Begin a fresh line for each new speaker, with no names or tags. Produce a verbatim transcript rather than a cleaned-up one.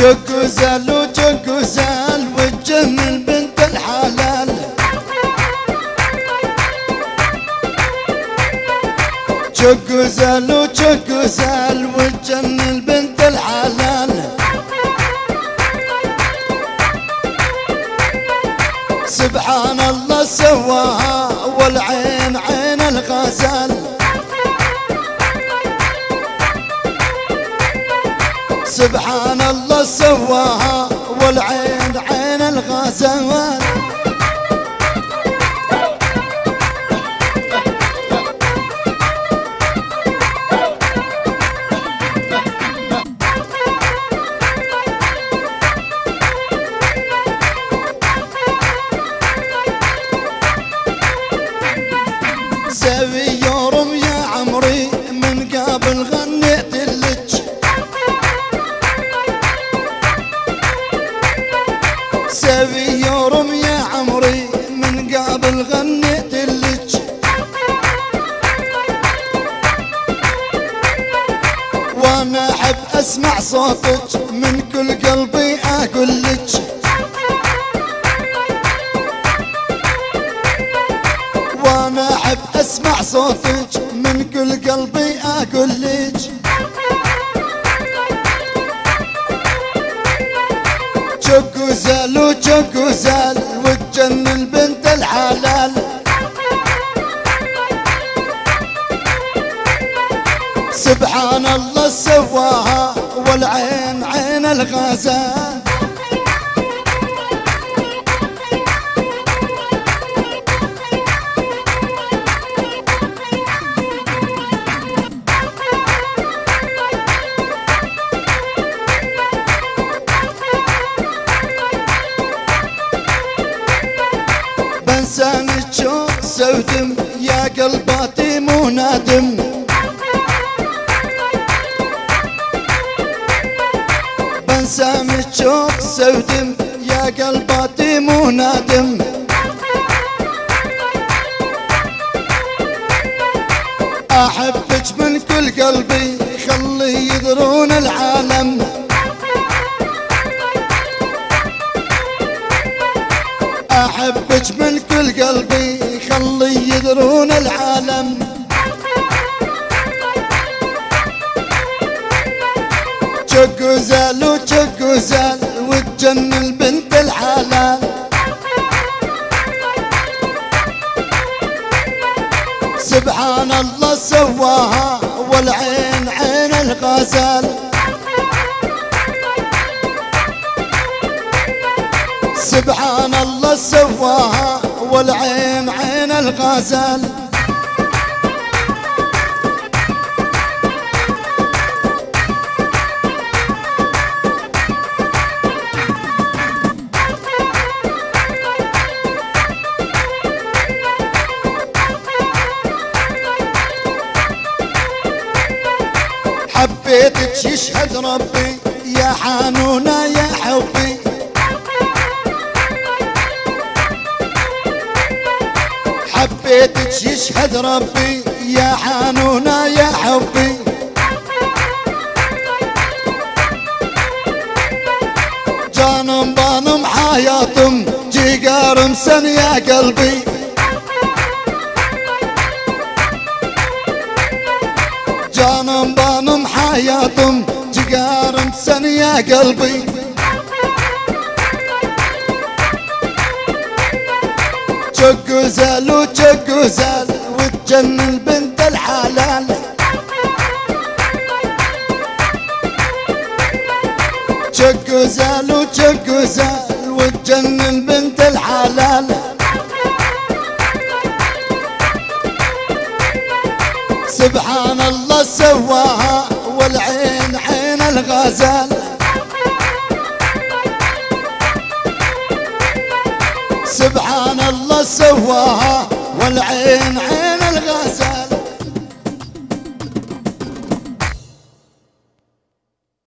شق وزال وشق وزال وتجنن بنت الحلال. شق وزال وشق وزال وتجنن بنت الحلال. سبحان الله سواها والعين عين الغزال. سبحان الله سواها والعين عين الغزال. سوي يورم يا عمري من قبل غنيت لك. سوي يورم يا عمري من قبل غنيت لك. وانا احب اسمع صوتك من كل قلبي اقول لك. وانا احب اسمع صوتك من كل قلبي اقول لك. شق وزال وشق وزال وتجنن بنت الحلال. سبحان الله سواها والعين عين الغزال. بنسانك شوق سودم يا قلباتي مو نادم. بنسانك شوق سودم يا قلباتي مو نادم. احبك من كل قلبي خلي يدرون العالم. احبك من كل قلبي خلي يدرون العالم. شق وزال وشق وزال وتجنن بنت الحلال. سبحان الله سواها والعين عين الغزال. سبحان الله سواها والعين عين الغزال. حبيتك يشهد ربي يا حنونة يا حبي. حبيتك يشهد ربي يا حنونة يا حبي. جانم بانم حياتم جيقار مسن يا قلبي. جانم بانم حياتم جيقار مسن يا قلبي. شق وزال وشق وزال وتجنن بنت الحلال. شق وزال وشق وزال وتجنن بنت الحلال. سبحان الله سواها والعين عين الغزال. سبحان الله سواها